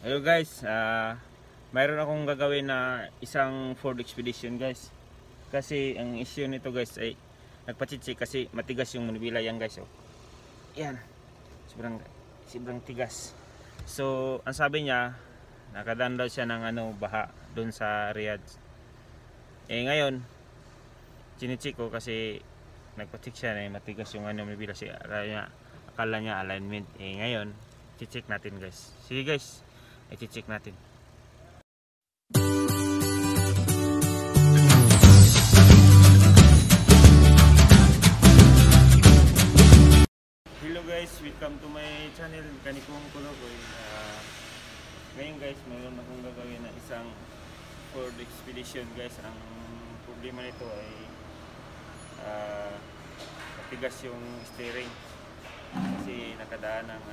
Hello guys, mayroon akong gagawin na isang Ford Expedition guys. Kasi ang issue nito guys ay nagpatsitsi kasi matigas yung manubila yan guys. Oh. Yan, sobrang tigas. So ang sabi niya, nakadaan daw siya ng baha doon sa Riyadh. Ngayon, chinichik ko kasi nagpatsik siya na matigas yung manubila siya. Akala niya alignment. Ngayon, check natin guys. Sige guys, i-check natin. Hello guys, welcome to my channel, Kanikong Kulokoy. Ngayon guys, mayroon akong gagawin na isang Ford Expedition guys. Ang problema nito ay matigas yung steering kasi nakadaan ng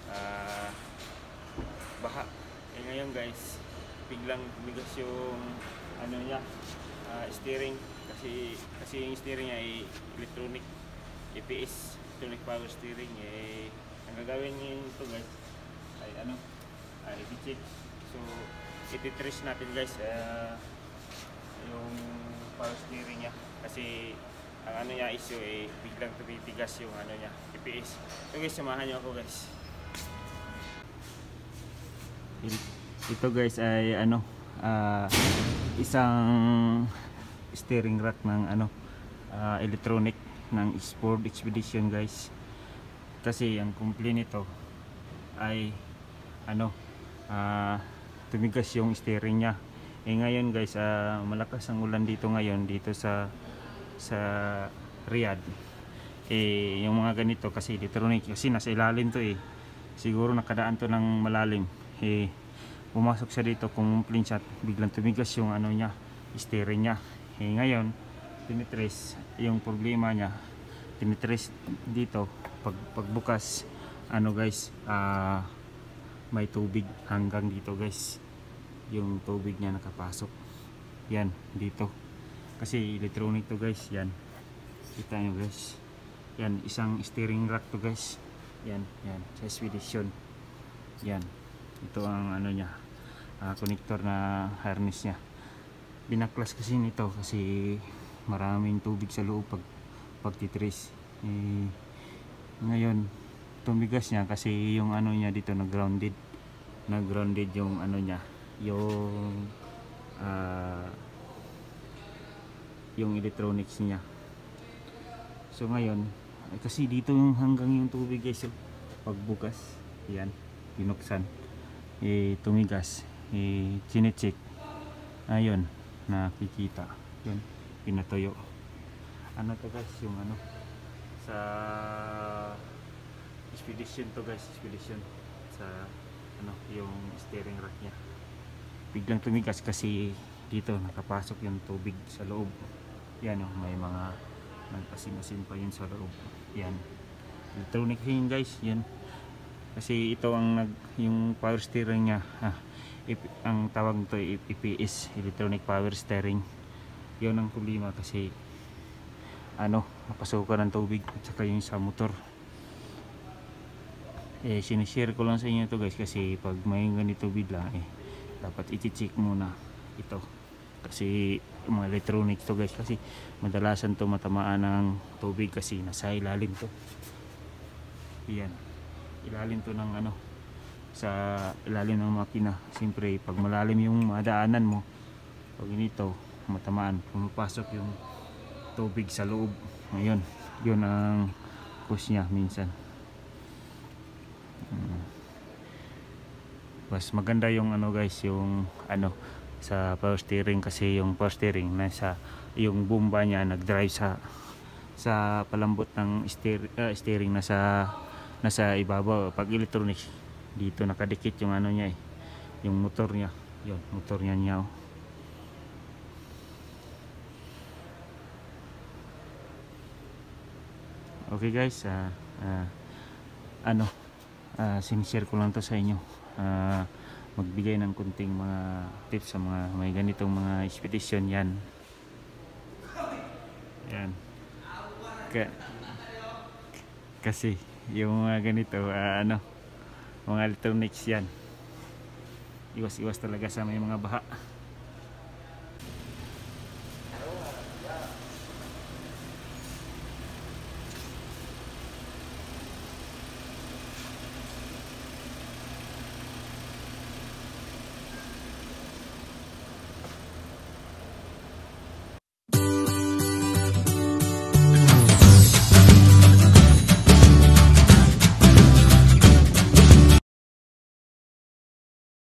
baha. Ngayon guys, biglang tumigas yung niya, steering kasi yung steering niya ay electronic EPS, electronic power steering. Ang gagawin niyo ito guys ay i-check. So iti-trace natin guys yung power steering niya kasi ang niya issue ay biglang tumitigas yung niya EPS. So guys, samahan niyo ako guys. Ito guys ay isang steering rack ng electronic ng Ford Expedition guys. Kasi ang complaint nito ay tumigas yung steering niya. Ngayon guys, malakas ang ulan dito ngayon dito sa Riyadh. Yung mga ganito kasi electronic kasi nasa ilalim to siguro nakadaan to ng malalim. Pumasok siya dito, complaint siya, biglang tumigas yung niya, steering niya. Ngayon tinitrace yung problema niya, tinitrace dito. Pagbukas guys, may tubig hanggang dito guys, yung tubig niya nakapasok yan dito kasi electronic to guys. Yan, kita nyo guys, yan isang steering rack to guys. Yan sa Expedition. Yan, ito ang niya, connector na harness niya. Binaklas kasi nito kasi maraming tubig sa loob pagtitrace. Ngayon tumigas niya kasi yung niya dito na grounded yung niya, yung electronics niya. So ngayon kasi dito yung hanggang yung tubig guys. So, pagbukas yan, binuksan, tumigas, chinecheck, ayun, nakikita yun, pinatuyo. To guys, yung sa Expedition to guys, Expedition sa yung steering rack niya biglang tumigas kasi dito nakapasok yung tubig sa loob. Yan may mga nagpasim-asim pa yun sa loob. Yan, electronic yun guys. Yan kasi ito yung power steering niya, ang tawag nito EPS, electronic power steering. Yun ang problema kasi napasukan ng tubig at saka yung sa motor. Sinishare ko lang sa inyo to guys kasi pag may ganito bigla dapat i-check muna ito kasi mga electronic to guys, kasi madalasan to matamaan ng tubig kasi nasa ilalim to. Yan, ilalim to ng sa ilalim ng makina. Siyempre pag malalim yung madaanan mo, pag ganito matamaan, pumapasok yung tubig sa loob. Ngayon yun ang cause niya minsan. Mas maganda yung guys, yung sa power steering kasi yung power steering nasa yung bomba niya nag-drive sa palambot ng steering nasa ibabaw. Pag electronic dito nakadikit yung niya yung motor niya, yun motor niya Okay guys, sinishare ko lang to sa inyo, magbigay ng kunting mga tips sa mga may ganitong mga expedition. Yan kasi yung mga ganito mga electronics yan. iwas-iwas talaga sa may mga baha.